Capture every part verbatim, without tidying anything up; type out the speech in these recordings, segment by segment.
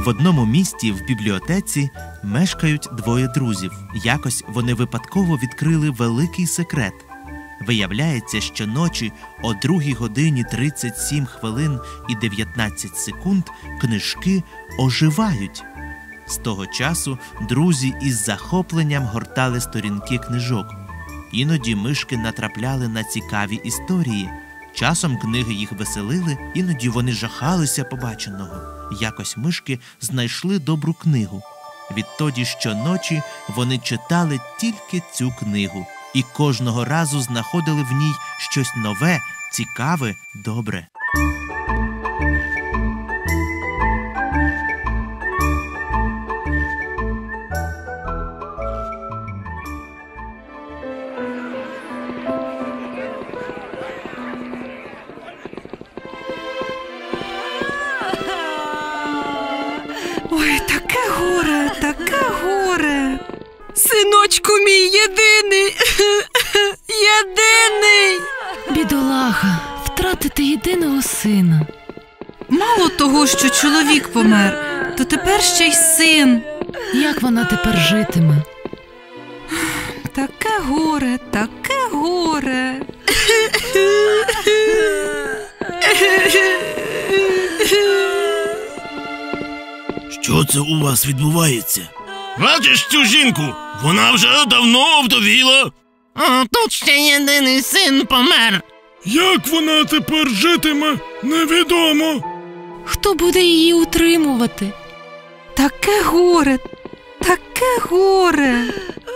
В одному місті в бібліотеці мешкають двоє друзів. Якось вони випадково відкрили великий секрет. Виявляється, що ночі о другій годині тридцять сім хвилин і дев'ятнадцять секунд книжки оживають. З того часу друзі із захопленням гортали сторінки книжок. Іноді мишки натрапляли на цікаві історії. Часом книги їх веселили, іноді вони жахалися побаченого. Якось мишки знайшли добру книгу. Відтоді щоночі вони читали тільки цю книгу. І кожного разу знаходили в ній щось нове, цікаве, добре. Ой, таке горе, таке горе. Синочку мій єдиний, єдиний. Бідолаха, втратити єдиного сина. Мало того, що чоловік помер, то тепер ще й син. Як вона тепер житиме? Таке горе, таке горе. Що це у вас відбувається? Бачиш цю жінку? Вона вже давно вдовіла. А тут ще єдиний син помер. Як вона тепер житиме, невідомо. Хто буде її утримувати? Таке горе, таке горе.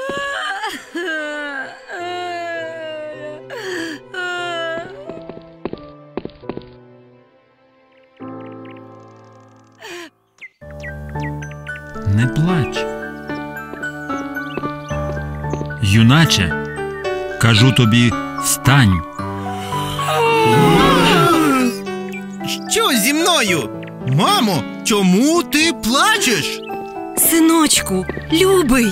Не плач. Юначе, кажу тобі, встань. Що зі мною? Мамо, чому ти плачеш? Синочку, любий.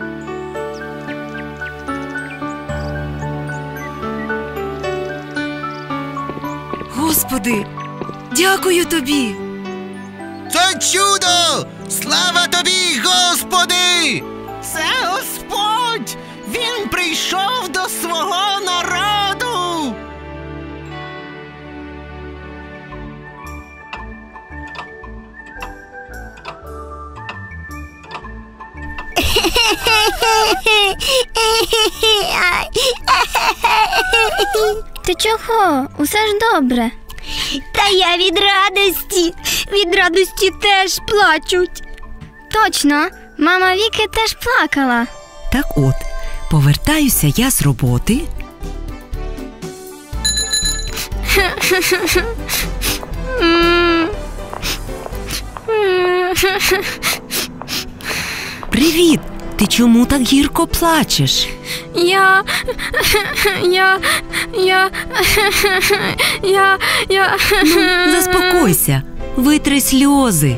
Господи, дякую тобі. Це чудо! Слава тобі, Господи! Це Господь! Він прийшов до свого народу! Ти чого? Усе ж добре. Та я від радості. Від радості теж плачуть. Точно, мама Віки теж плакала. Так от, повертаюся я з роботи. Привіт! Ти чому так гірко плачеш? Я... Я... Я... Я... Я... Ну, заспокойся, витри сльози.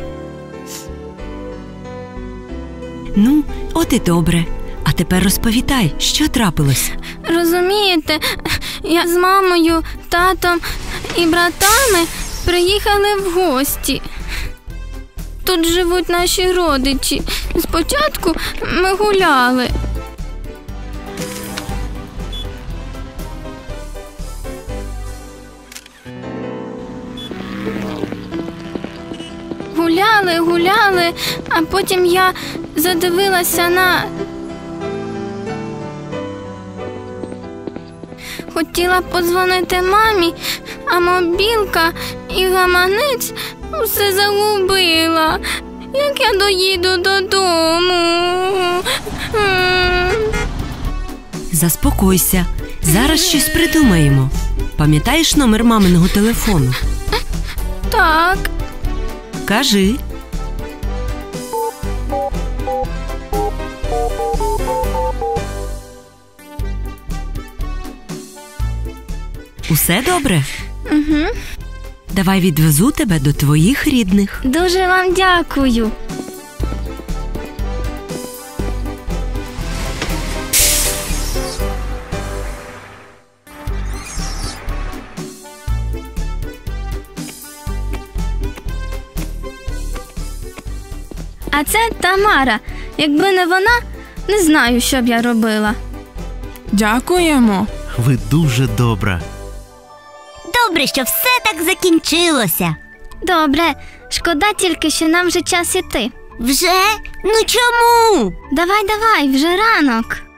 Ну, от і добре. А тепер розповідай, що трапилось? Розумієте, я з мамою, татом і братами приїхали в гості. Тут живуть наші родичі. Спочатку ми гуляли. Гуляли, гуляли, а потім я задивилася на... Хотіла подзвонити мамі, а мобілка і гаманець усе загубила. Як я доїду додому? Заспокойся, зараз щось придумаємо. Пам'ятаєш номер маминого телефону? Так. Кажи. Усе добре? Угу. Давай відвезу тебе до твоїх рідних. Дуже вам дякую. А це Тамара. Якби не вона, не знаю, що б я робила. Дякуємо. Ви дуже добра. Добре, що все так закінчилося. Добре, шкода тільки, що нам вже час іти. Вже? Ну чому? Давай, давай, вже ранок.